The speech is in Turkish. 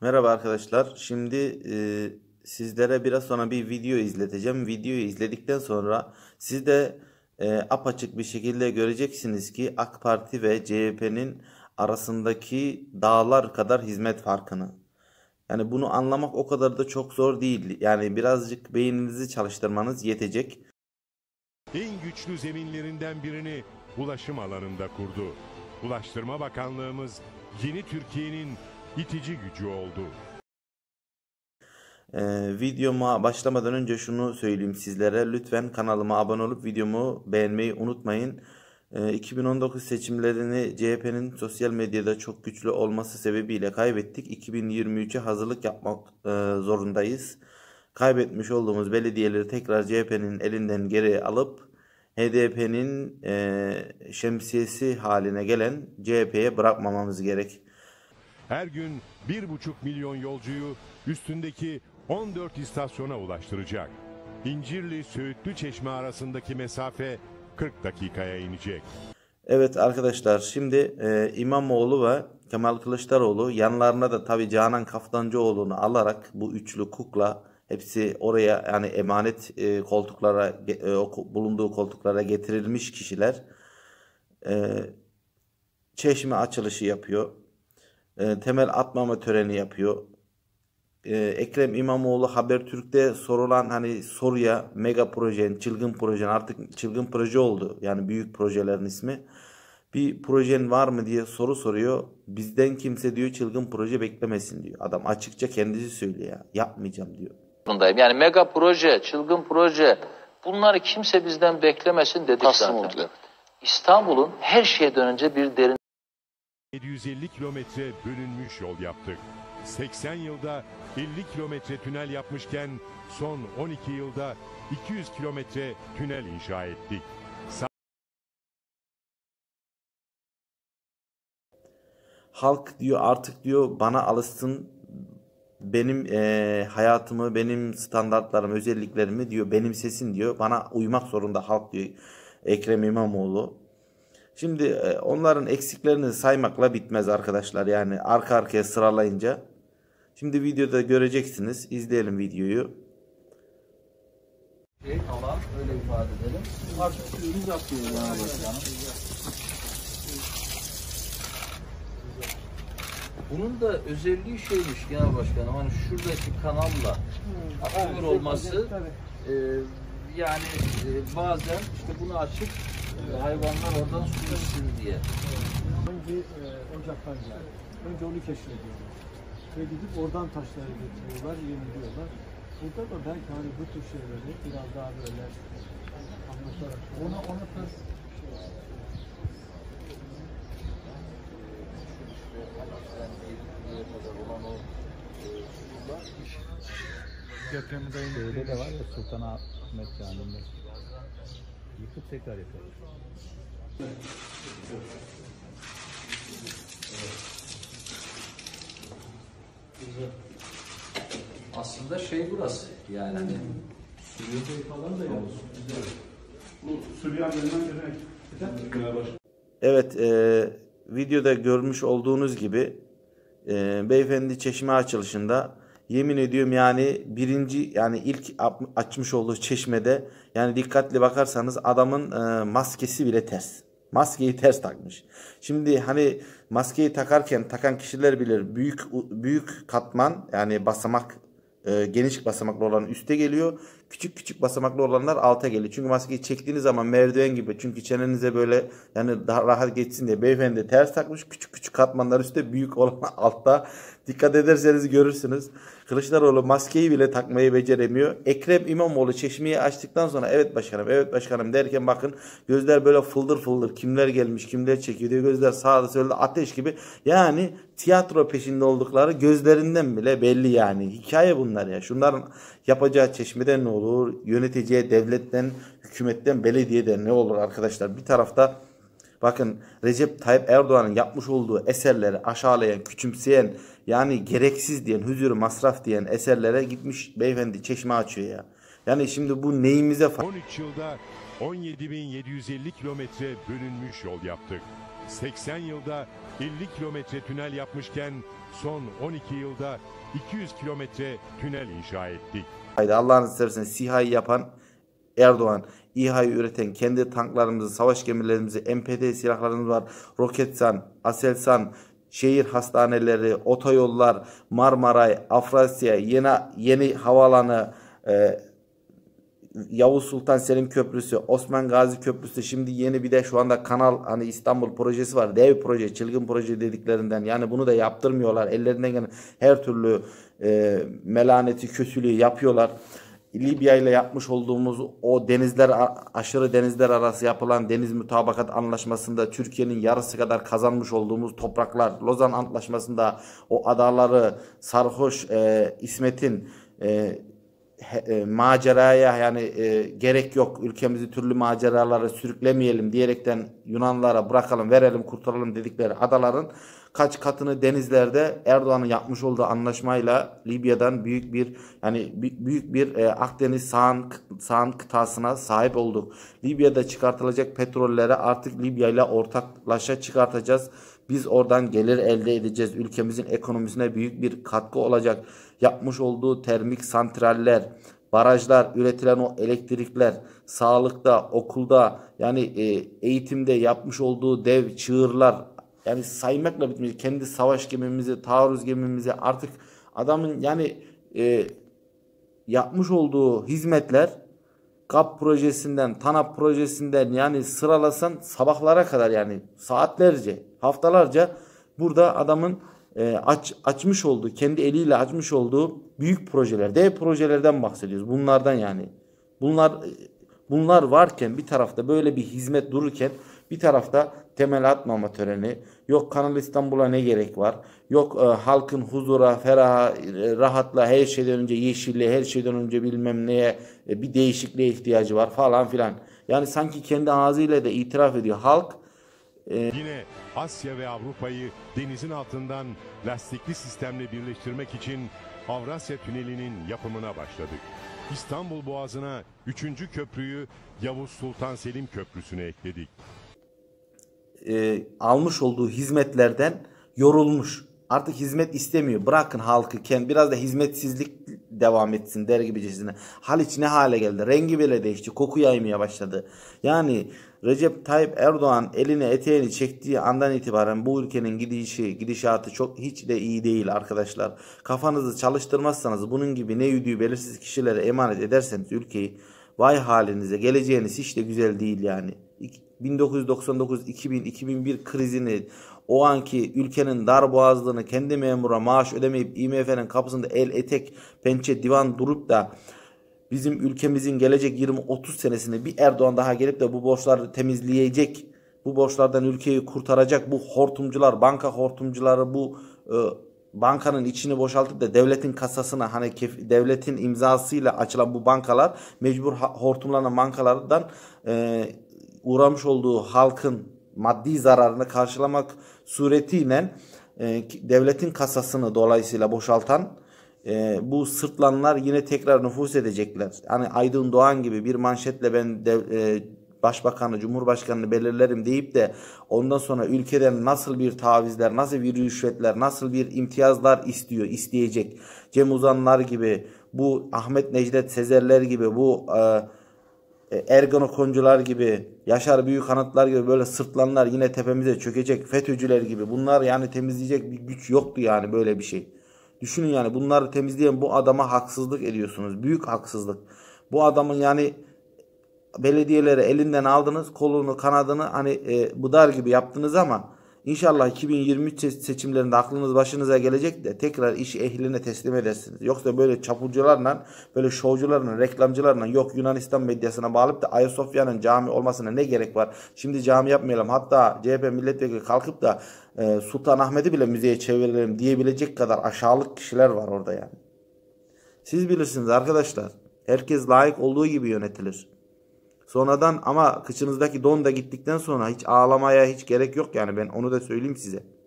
Merhaba arkadaşlar. Şimdi sizlere biraz sonra bir video izleteceğim. Videoyu izledikten sonra siz de apaçık bir şekilde göreceksiniz ki AK Parti ve CHP'nin arasındaki dağlar kadar hizmet farkını. Yani bunu anlamak o kadar da çok zor değil. Yani birazcık beyninizi çalıştırmanız yetecek. En güçlü zeminlerinden birini ulaşım alanında kurdu. Ulaştırma Bakanlığımız yeni Türkiye'nin itici gücü oldu. Videoma başlamadan önce şunu söyleyeyim sizlere. Lütfen kanalıma abone olup videomu beğenmeyi unutmayın. 2019 seçimlerini CHP'nin sosyal medyada çok güçlü olması sebebiyle kaybettik. 2023'e hazırlık yapmak zorundayız. Kaybetmiş olduğumuz belediyeleri tekrar CHP'nin elinden geri alıp HDP'nin şemsiyesi haline gelen CHP'ye bırakmamamız gerek. Her gün 1,5 milyon yolcuyu üstündeki 14 istasyona ulaştıracak. İncirli-Söğütlü Çeşme arasındaki mesafe 40 dakikaya inecek. Evet arkadaşlar, şimdi İmamoğlu ve Kemal Kılıçdaroğlu, yanlarına da tabii Canan Kaftancıoğlu'nu alarak bu üçlü kukla hepsi oraya, yani emanet koltuklara, bulunduğu koltuklara getirilmiş kişiler, çeşme açılışı yapıyor. Temel atmama töreni yapıyor. Ekrem İmamoğlu Habertürk'te sorulan hani soruya, mega projen, çılgın projen, artık çılgın proje oldu. Yani büyük projelerin ismi. Bir projen var mı diye soru soruyor. Bizden kimse diyor çılgın proje beklemesin diyor. Adam açıkça kendisi söylüyor ya. Yapmayacağım diyor. Yani mega proje, çılgın proje, bunları kimse bizden beklemesin dedik zaten. İstanbul'un her şeyden önce bir derin 750 kilometre bölünmüş yol yaptık. 80 yılda 50 kilometre tünel yapmışken son 12 yılda 200 kilometre tünel inşa ettik. Halk diyor artık diyor bana alışsın, benim hayatımı, benim standartlarımı, özelliklerimi diyor benimsesin diyor. Bana uymak zorunda halk diyor Ekrem İmamoğlu. Şimdi onların eksiklerini saymakla bitmez arkadaşlar. Yani arka arkaya sıralayınca. Şimdi videoda göreceksiniz. İzleyelim videoyu. Alan öyle ifade edelim. Artık suyumuz akıyor yani başkanım. Bunun da özelliği şeymiş genel başkanım. Hani şuradaki kanalla akıyor olması yani bazen işte bunu açıp hayvanlar oradan su içsin diye. Önce ocaktan geldi. Önce onu keşfediyorlar. Ve gidip oradan taşları getiriyorlar, yeniliyorlar. Burada da belki hani bu tür şeyleri biraz daha böyle anlatarak ona Şeyde de var ya Sultanahmet Camii'nde. Yıkıp tekrar yapıyorlar. Aslında şey burası yani hani Suriye falan da yok. Bu Suriye Evet, videoda görmüş olduğunuz gibi beyefendi çeşme açılışında, yemin ediyorum yani ilk açmış olduğu çeşmede, yani dikkatli bakarsanız adamın maskesi bile ters. Maskeyi ters takmış. Şimdi hani maskeyi takan kişiler bilir. Büyük katman, yani basamak, geniş basamaklı olan üste geliyor. Küçük basamaklı olanlar alta geliyor. Çünkü maskeyi çektiğiniz zaman merdiven gibi. Çünkü çenenize böyle, yani daha rahat geçsin diye beyefendi ters takmış. Küçük katmanlar üstte, büyük olan altta. Dikkat ederseniz görürsünüz. Kılıçdaroğlu maskeyi bile takmayı beceremiyor. Ekrem İmamoğlu çeşmeyi açtıktan sonra evet başkanım derken bakın gözler böyle fıldır kimler gelmiş kimler çekiyor diye gözler sağda solda ateş gibi. Yani tiyatro peşinde oldukları gözlerinden bile belli yani. Hikaye bunlar ya. Şunların yapacağı çeşmeden ne olur? Yöneteceği devletten, hükümetten, belediyeden ne olur arkadaşlar? Bir tarafta bakın Recep Tayyip Erdoğan'ın yapmış olduğu eserleri aşağılayan, küçümseyen, yani gereksiz diyen, huzuru masraf diyen eserlere gitmiş beyefendi çeşme açıyor ya. Yani şimdi bu neyimize 13 yılda 17.750 kilometre bölünmüş yol yaptık. 80 yılda 50 kilometre tünel yapmışken son 12 yılda 200 kilometre tünel inşa ettik. Haydi Allah'ını seversen SİHA'yı yapan Erdoğan, İHA'yı üreten kendi tanklarımızı, savaş gemilerimizi, MPT silahlarımız var, Roketsan, Aselsan, şehir hastaneleri, otoyollar, Marmaray, Afrasya, yeni havaalanı, Yavuz Sultan Selim Köprüsü, Osman Gazi Köprüsü, şimdi yeni bir de şu anda Kanal hani İstanbul projesi var. Dev proje, çılgın proje dediklerinden. Yani bunu da yaptırmıyorlar. Ellerinden gelen her türlü melaneti, kötülüğü yapıyorlar. Libya ile yapmış olduğumuz o aşırı denizler arası yapılan deniz mutabakat anlaşmasında Türkiye'nin yarısı kadar kazanmış olduğumuz topraklar, Lozan Antlaşması'nda o adaları sarhoş İsmet'in maceraya yani gerek yok, ülkemizi türlü maceralara sürüklemeyelim diyerekten Yunanlara bırakalım, verelim, kurtaralım dedikleri adaların kaç katını denizlerde Erdoğan'ın yapmış olduğu anlaşmayla Libya'dan büyük bir Akdeniz sağan kıtasına sahip olduk. Libya'da çıkartılacak petrolleri artık Libya ile ortaklaşa çıkartacağız. Biz oradan gelir elde edeceğiz. Ülkemizin ekonomisine büyük bir katkı olacak. Yapmış olduğu termik santraller, barajlar, üretilen o elektrikler, sağlıkta, okulda, yani eğitimde yapmış olduğu dev çığırlar, yani saymakla bitmeyecek. Kendi savaş gemimizi, taarruz gemimizi, artık adamın yani yapmış olduğu hizmetler, GAP projesinden, TANAP projesinden, yani sıralasan sabahlara kadar, yani saatlerce, haftalarca burada adamın açmış olduğu, kendi eliyle açmış olduğu büyük projeler, dev projelerden bahsediyoruz. Bunlardan yani. Bunlar varken, bir tarafta böyle bir hizmet dururken, bir tarafta temel atmama töreni, yok Kanal İstanbul'a ne gerek var, yok halkın huzura, feraha, rahatla, her şeyden önce yeşilliğe, her şeyden önce bilmem neye, bir değişikliğe ihtiyacı var falan filan. Yani sanki kendi ağzıyla da itiraf ediyor halk. Yine Asya ve Avrupa'yı denizin altından lastikli sistemle birleştirmek için Avrasya Tüneli'nin yapımına başladık. İstanbul Boğazı'na 3. köprüyü Yavuz Sultan Selim Köprüsü'ne ekledik. Almış olduğu hizmetlerden yorulmuş. Artık hizmet istemiyor. Bırakın halkı, biraz da hizmetsizlik devam etsin der gibicesine. Haliç ne hale geldi? Rengi bile değişti. Koku yaymaya başladı. Yani Recep Tayyip Erdoğan eline eteğini çektiği andan itibaren bu ülkenin gidişatı hiç de iyi değil arkadaşlar. Kafanızı çalıştırmazsanız, bunun gibi ne yüdüğü belirsiz kişilere emanet ederseniz ülkeyi, vay halinize, geleceğiniz hiç de güzel değil yani. 1999, 2000, 2001 krizini, o anki ülkenin darboğazlığını, kendi memura maaş ödemeyip IMF'nin kapısında el etek pençe divan durup da bizim ülkemizin gelecek 20-30 senesinde bir Erdoğan daha gelip de bu borçları temizleyecek, bu borçlardan ülkeyi kurtaracak, bu hortumcular, banka hortumcuları bu bankanın içini boşaltıp da devletin kasasına, hani devletin imzasıyla açılan bu bankalar mecbur hortumlanan bankalardan uğramış olduğu halkın maddi zararını karşılamak suretiyle devletin kasasını dolayısıyla boşaltan bu sırtlanlar yine tekrar nüfuz edecekler. Hani Aydın Doğan gibi bir manşetle ben başbakanı, cumhurbaşkanını belirlerim deyip de ondan sonra ülkeden nasıl bir tavizler, nasıl bir rüşvetler, nasıl bir imtiyazlar isteyecek. Cem Uzanlar gibi, bu Ahmet Necdet Sezerler gibi, bu Ergenekoncular gibi, Yaşar Büyükanıtlar gibi böyle sırtlanlar yine tepemize çökecek, FETÖ'cüler gibi. Bunlar yani temizleyecek bir güç yoktu yani, böyle bir şey. Düşünün yani, bunları temizleyen bu adama haksızlık ediyorsunuz. Büyük haksızlık. Bu adamın yani belediyeleri elinden aldınız, kolunu kanadını hani budar gibi yaptınız ama İnşallah 2023 seçimlerinde aklınız başınıza gelecek de tekrar iş ehline teslim edersiniz. Yoksa böyle çapulcularla, böyle şovcularla, reklamcılarla, yok Yunanistan medyasına bağlayıp da Ayasofya'nın cami olmasına ne gerek var? Şimdi cami yapmayalım. Hatta CHP milletvekili kalkıp da Sultanahmet'i bile müzeye çevirelim diyebilecek kadar aşağılık kişiler var orada yani. Siz bilirsiniz arkadaşlar. Herkes layık olduğu gibi yönetilir. Sonradan ama kıçınızdaki don da gittikten sonra hiç ağlamaya hiç gerek yok yani, ben onu da söyleyeyim size.